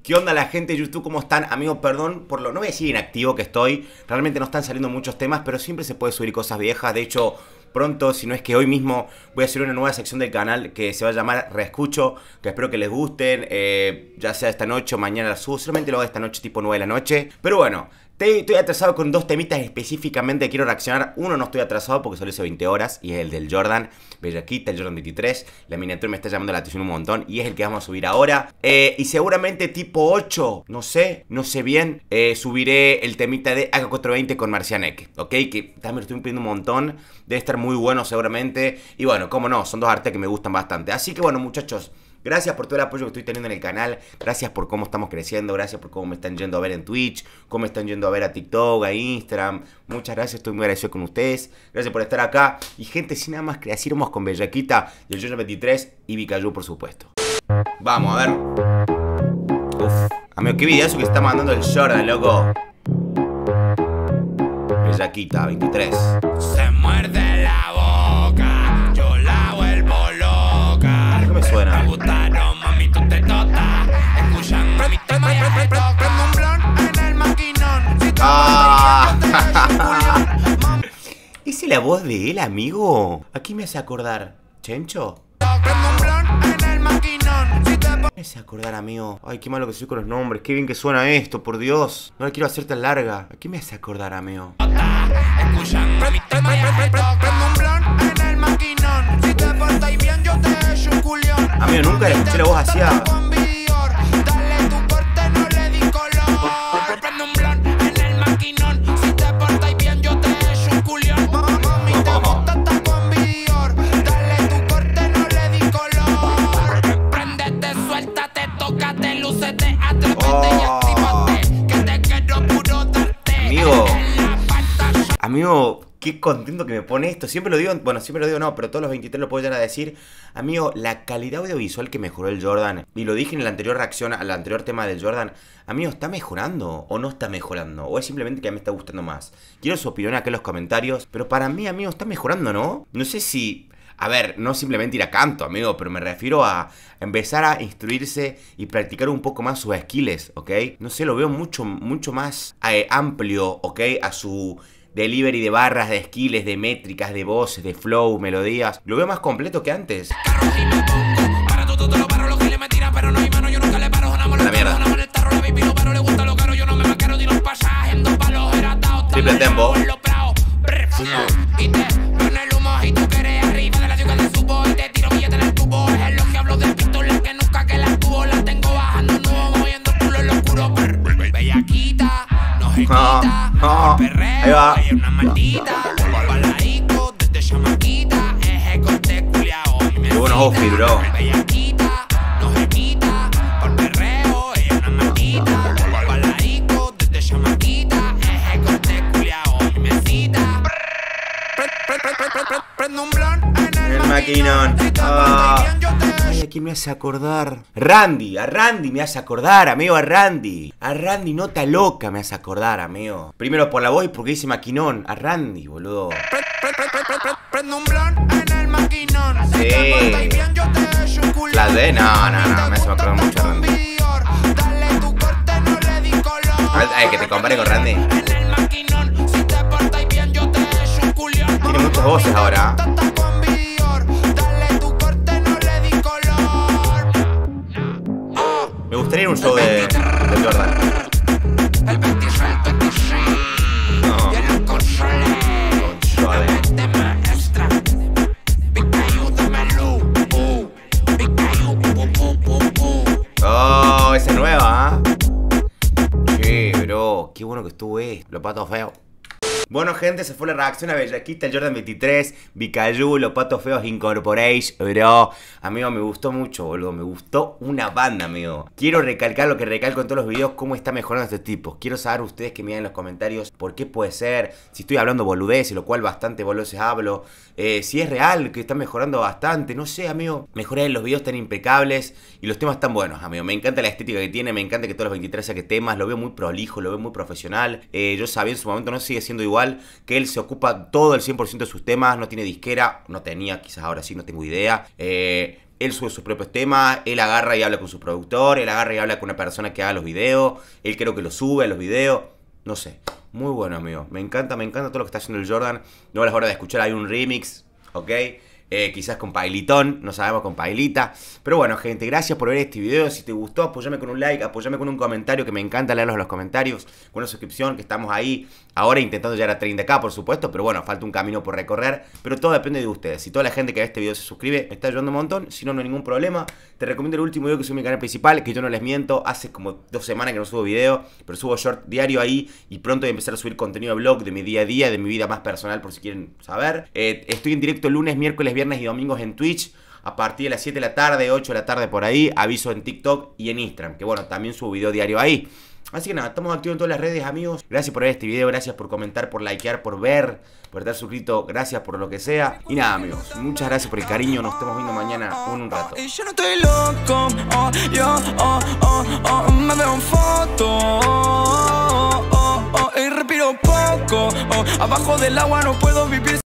¿Qué onda la gente de YouTube? ¿Cómo están? Amigos, perdón por lo... No voy a decir inactivo que estoy. Realmente no están saliendo muchos temas, pero siempre se puede subir cosas viejas. De hecho, pronto, si no es que hoy mismo, voy a hacer una nueva sección del canal que se va a llamar Reescucho, que espero que les gusten. Ya sea esta noche o mañana la subo. Solamente lo hago esta noche tipo 9 de la noche. Pero bueno... Estoy atrasado con dos temitas específicamente, quiero reaccionar. Uno no estoy atrasado porque salió hace 20 horas y es el del Jordan Bellaquita, el Jordan 23. La miniatura me está llamando la atención un montón y es el que vamos a subir ahora. Y seguramente tipo 8, no sé bien, subiré el temita de AK420 con Marcianek, ¿ok? Que también lo estoy pidiendo un montón, debe estar muy bueno seguramente. Y bueno, como no, son dos artes que me gustan bastante. Así que bueno, muchachos, gracias por todo el apoyo que estoy teniendo en el canal. Gracias por cómo estamos creciendo. Gracias por cómo me están yendo a ver en Twitch, cómo me están yendo a ver a TikTok, a Instagram. Muchas gracias, estoy muy agradecido con ustedes. Gracias por estar acá. Y gente, sin nada más que decir, vamos con Bellaquita, el Jordan 23 y Vicayú, por supuesto. Vamos, a ver. Uf, amigo, qué videazo que está mandando el Jordan, loco. Bellaquita 23. Se muerde la boca, yo la vuelvo loca. ¿Qué me suena? Me gustaron, mami, tú te totas. Escuchan, mami, te me prendo un blon en el maquinón. Si te ¿Esa es la voz de él, amigo? ¿A quién me hace acordar? ¿Chencho? prendo un blon en el maquinón. Si te Me hace acordar, amigo. Ay, qué malo que soy con los nombres. Qué bien que suena esto, por Dios. No la quiero hacer tan larga. ¿A qué me hace acordar, amigo? escuchan, mami, te me prendo un blon en el maquinón. Si te portas bien, yo te echo un culión. Amigo, nunca le escuché la voz así a... Dale tu corte, no le di color. Prende un blon en el maquinón. Si te portas bien, yo te echo un culión. Mami, te gusta estar con vigor. Dale tu corte, no le di color. Préndete, suéltate, tócate, lúcete, atrévete y actívate. Que te quiero puro darte. Amigo. En la pantalla. Amigo, qué contento que me pone esto. Siempre lo digo, bueno, siempre lo digo no, pero todos los 23 lo puedo llegar a decir. Amigo, la calidad audiovisual que mejoró el Jordan, y lo dije en la anterior reacción al anterior tema del Jordan, amigo, ¿está mejorando o no está mejorando? ¿O es simplemente que a mí me está gustando más? Quiero su opinión acá en los comentarios, pero para mí, amigo, está mejorando, ¿no? No sé si... A ver, no simplemente ir a canto, amigo, pero me refiero a empezar a instruirse y practicar un poco más sus skills, ¿ok? No sé, lo veo mucho más amplio, ¿ok? A su delivery de barras, de skills, de métricas, de voces, de flow, melodías. Lo veo más completo que antes. Carro si me pongo, para todo te lo paro, los que le me tiran, pero no hay mano, yo nunca le paro, sonamos La mierda. sonamos en el tarro, la baby no paro, le gusta lo caro, yo no me maquero, ni los pasajes, en dos palos, era atado, Triple tempo. Y te pone el humo y tú quieres arriba de la ciudad que subo y te tiro billete en el tubo, es lo que hablo de pistola que nunca que la tuvo, la tengo bajando, no moviendo el culo en lo oscuro, bellaquita, no se quita, el perreo, ahí va. ella es una maldita, baladico, desde chamaquita, eje corte culiao, Qué buenos outfits, bro. bellaquita, no se quita, por perreo, ella es una maldita, baladico, desde chamaquita, eje corte culiao, me cita. Prendo un blon en El maquinón. Ay, ¿a quién me hace acordar? A Randy me hace acordar, amigo, a Randy. A Randy Nota Loca me hace acordar, amigo. Primero por la voz y porque dice maquinón. A Randy, boludo. Prendo un blon en el maquinón. Sí. La de... No, me hace acordar mucho a Randy. Dale tu corte, no le di color. Ay, que te compare con Randy. En el maquinón, si te portas bien, yo te echo un culión. Tiene muchas voces ahora. Dale tu corte, no le di color. Me gustaría ir a un show de Jordan. El 26, No. y el control. De maestra. Vicayú, dámelo. Vicayú, Oh, esa es nueva, ¿eh? Sí, bro, qué bueno que estuvo esto. Los patos feos. Bueno, gente, se fue la reacción a Bellaquita, el Jordan 23, Vicayú, Los Patos Feos Incorporation, bro. Amigo, me gustó mucho, boludo. Me gustó una banda, amigo. Quiero recalcar lo que recalco en todos los videos, cómo está mejorando este tipo. Quiero saber ustedes que me digan en los comentarios por qué puede ser. Si estoy hablando boludeces, lo cual bastante boludeces hablo. Si es real, que está mejorando bastante. No sé, amigo. Mejorar en los videos tan impecables y los temas tan buenos, amigo. Me encanta la estética que tiene, me encanta que todos los 23 saque temas. Lo veo muy prolijo, lo veo muy profesional. Yo sabía en su momento, no sigue siendo igual, que él se ocupa todo el 100% de sus temas, no tiene disquera, no tenía, quizás ahora sí, no tengo idea. Él sube sus propios temas, él agarra y habla con su productor, él agarra y habla con una persona que haga los videos, él creo que lo sube a los videos, no sé. Muy bueno, amigo. Me encanta todo lo que está haciendo el Jordan. No es hora de escuchar, hay un remix, ¿ok? Quizás con Pailitón, no sabemos, con Pailita. Pero bueno, gente, gracias por ver este video. Si te gustó, apoyame con un like, apoyame con un comentario, que me encanta leerlos en los comentarios. Con una suscripción, que estamos ahí ahora intentando llegar a 30k, por supuesto. Pero bueno, falta un camino por recorrer. Pero todo depende de ustedes. Si toda la gente que ve este video se suscribe, me está ayudando un montón. Si no, no hay ningún problema. Te recomiendo el último video que subí en mi canal principal, que yo no les miento, hace como 2 semanas que no subo video, pero subo short diario ahí. Y pronto voy a empezar a subir contenido de vlog de mi día a día, de mi vida más personal, por si quieren saber. Estoy en directo lunes, miércoles, viernes y domingos en Twitch a partir de las 7 de la tarde, 8 de la tarde por ahí. Aviso en TikTok y en Instagram, que bueno, también subo video diario ahí. Así que nada, estamos activos en todas las redes, amigos. Gracias por ver este video, gracias por comentar, por likear, por ver, por estar suscrito. Gracias por lo que sea. Y nada, amigos, muchas gracias por el cariño. Nos estamos viendo mañana en un rato. Y yo no estoy loco, me veo en foto, y respiro poco, abajo del agua no puedo vivir.